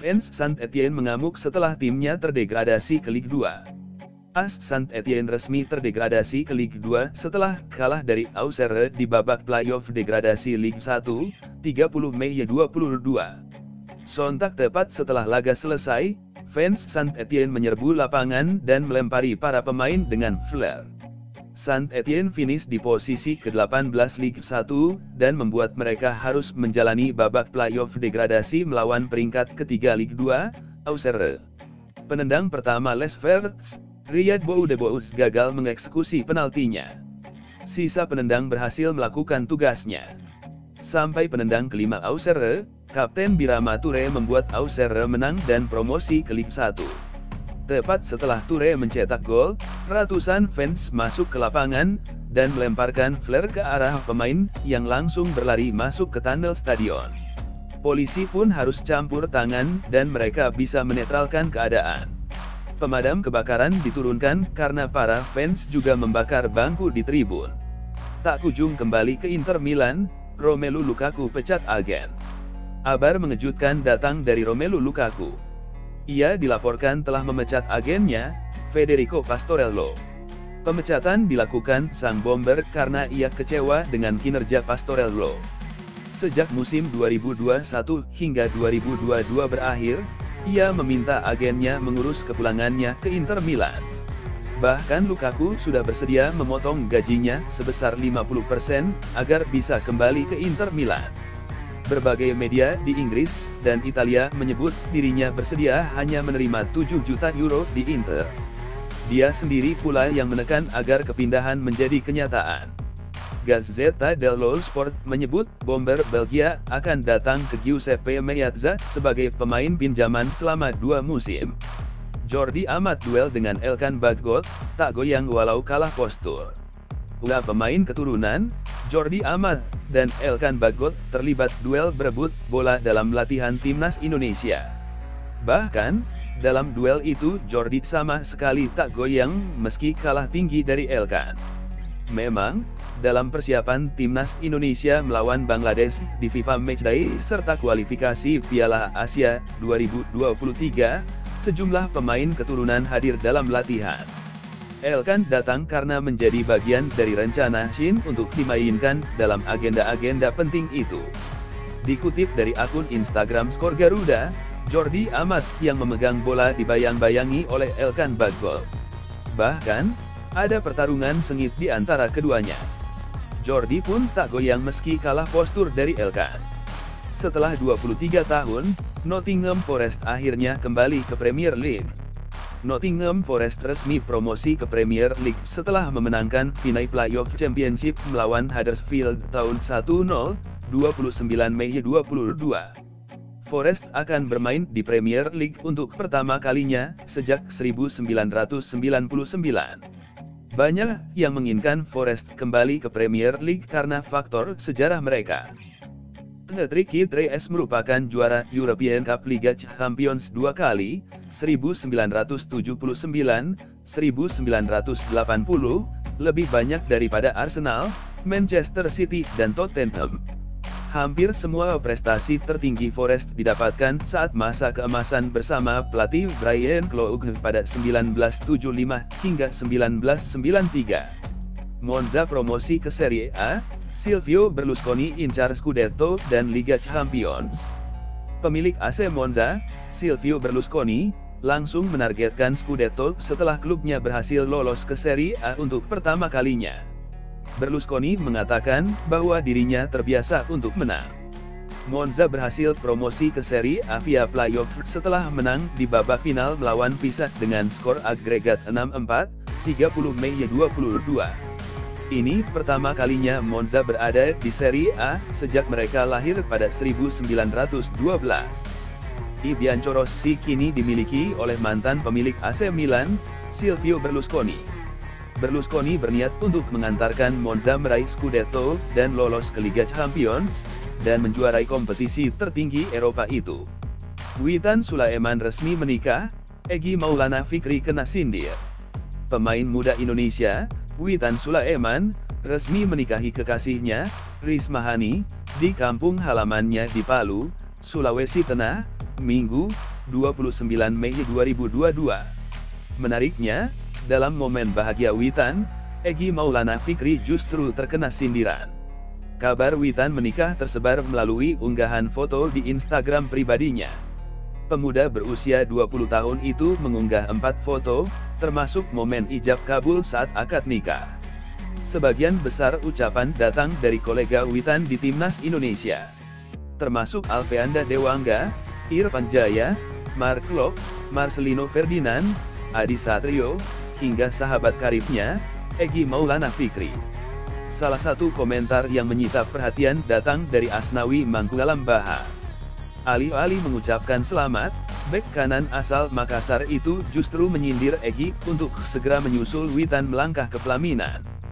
Fans Saint-Étienne mengamuk setelah timnya terdegradasi ke Ligue 2. AS Saint-Étienne resmi terdegradasi ke Ligue 2 setelah kalah dari Auxerre di babak playoff degradasi Ligue 1, 30 Mei 2022. Sontak tepat setelah laga selesai, fans Saint-Étienne menyerbu lapangan dan melempari para pemain dengan flare. Saint-Étienne finish di posisi ke-18 Ligue 1, dan membuat mereka harus menjalani babak playoff degradasi melawan peringkat ketiga Ligue 2, Auxerre. Penendang pertama Les Verts, Riyad Boudebouz gagal mengeksekusi penaltinya. Sisa penendang berhasil melakukan tugasnya. Sampai penendang kelima Auxerre, Kapten Birama Touré membuat Auxerre menang dan promosi ke Ligue 1. Tepat setelah Touré mencetak gol, ratusan fans masuk ke lapangan, dan melemparkan flare ke arah pemain, yang langsung berlari masuk ke tunnel stadion. Polisi pun harus campur tangan, dan mereka bisa menetralkan keadaan. Pemadam kebakaran diturunkan, karena para fans juga membakar bangku di tribun. Tak kunjung kembali ke Inter Milan, Romelu Lukaku pecat agen. Kabar mengejutkan datang dari Romelu Lukaku. Ia dilaporkan telah memecat agennya, Federico Pastorello. Pemecatan dilakukan sang bomber karena ia kecewa dengan kinerja Pastorello. Sejak musim 2021 hingga 2022 berakhir, ia meminta agennya mengurus kepulangannya ke Inter Milan. Bahkan Lukaku sudah bersedia memotong gajinya sebesar 50% agar bisa kembali ke Inter Milan. Berbagai media di Inggris dan Italia menyebut dirinya bersedia hanya menerima 7 juta euro di Inter. Dia sendiri pula yang menekan agar kepindahan menjadi kenyataan. Gazzetta dello Sport menyebut bomber Belgia akan datang ke Giuseppe Meazza sebagai pemain pinjaman selama 2 musim. Jordi Amat duel dengan Elkan Bagot, tak goyang walau kalah postur. Dua pemain keturunan, Jordi Amat dan Elkan Bagot, terlibat duel berebut bola dalam latihan timnas Indonesia. Bahkan, dalam duel itu Jordi sama sekali tak goyang meski kalah tinggi dari Elkan. Memang, dalam persiapan timnas Indonesia melawan Bangladesh di FIFA Matchday serta kualifikasi Piala Asia 2023, sejumlah pemain keturunan hadir dalam latihan. Elkan datang karena menjadi bagian dari rencana Shin untuk dimainkan dalam agenda-agenda penting itu. Dikutip dari akun Instagram Skor Garuda, Jordi Amat yang memegang bola dibayang-bayangi oleh Elkan Bagot. Bahkan, ada pertarungan sengit di antara keduanya. Jordi pun tak goyang meski kalah postur dari Elkan. Setelah 23 tahun, Nottingham Forest akhirnya kembali ke Premier League. Nottingham Forest resmi promosi ke Premier League setelah memenangkan final playoff Championship melawan Huddersfield tahun 1-0, 29 Mei 2022. Forest akan bermain di Premier League untuk pertama kalinya sejak 1999. Banyak yang menginginkan Forest kembali ke Premier League karena faktor sejarah mereka. Patrick Reyes merupakan juara European Cup Liga Champions 2 kali, 1979, 1980, lebih banyak daripada Arsenal, Manchester City dan Tottenham. Hampir semua prestasi tertinggi Forest didapatkan saat masa keemasan bersama pelatih Brian Clough pada 1975 hingga 1993. Monza promosi ke Serie A, Silvio Berlusconi incar Scudetto dan Liga Champions. Pemilik AC Monza, Silvio Berlusconi, langsung menargetkan Scudetto setelah klubnya berhasil lolos ke Serie A untuk pertama kalinya. Berlusconi mengatakan bahwa dirinya terbiasa untuk menang. Monza berhasil promosi ke Serie A via playoff setelah menang di babak final melawan Pisa dengan skor agregat 6-4, 30 Mei 2022. Ini pertama kalinya Monza berada di Serie A sejak mereka lahir pada 1912. Ibianco Rossi kini dimiliki oleh mantan pemilik AC Milan, Silvio Berlusconi. Berlusconi berniat untuk mengantarkan Monza meraih Scudetto dan lolos ke Liga Champions, dan menjuarai kompetisi tertinggi Eropa itu. Witan Sulaiman resmi menikah, Egy Maulana Fikri kena sindir. Pemain muda Indonesia, Witan Sulaiman, resmi menikahi kekasihnya, Risma Hani, di kampung halamannya di Palu, Sulawesi Tengah, Minggu, 29 Mei 2022. Menariknya, dalam momen bahagia Witan, Egy Maulana Fikri justru terkena sindiran. Kabar Witan menikah tersebar melalui unggahan foto di Instagram pribadinya. Pemuda berusia 20 tahun itu mengunggah 4 foto, termasuk momen ijab kabul saat akad nikah. Sebagian besar ucapan datang dari kolega Witan di Timnas Indonesia, termasuk Alveanda Dewangga, Irfan Jaya, Mark Klok, Marcelino Ferdinand, Adi Satrio, hingga sahabat karibnya, Egy Maulana Fikri. Salah satu komentar yang menyita perhatian datang dari Asnawi Mangkugalam Baha. Alih-alih mengucapkan selamat, bek kanan asal Makassar itu justru menyindir Egy untuk segera menyusul Witan melangkah ke pelaminan.